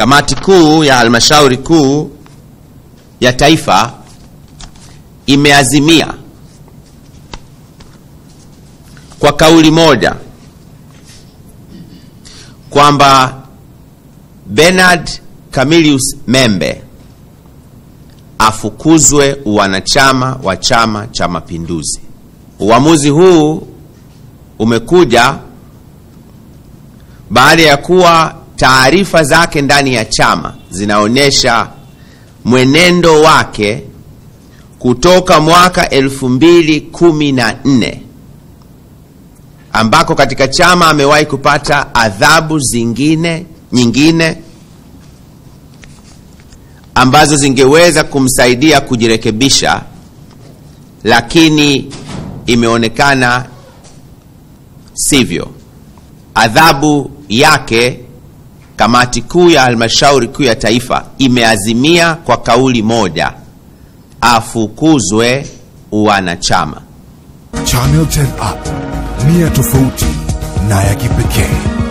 Kamati kuu ya halmashauri kuu ya taifa imeazimia kwa kauli moja kwamba Bernard Camillus Membe afukuzwe uwanachama wa Chama cha Mapinduzi. Uamuzi huu umekuja baada ya kuwa taarifa zake ndani ya chama zinaonyesha mwenendo wake kutoka mwaka 2014 ambako katika chama amewahi kupata adhabu nyingine ambazo zingeweza kumsaidia kujirekebisha, lakini imeonekana sivyo. Adhabu yake, kamati kuu ya halmashauri kuu ya taifa imeazimia kwa kauli moja, afukuzwe uwanachama. Channel 10 Up, nia tofauti na ya kipekee.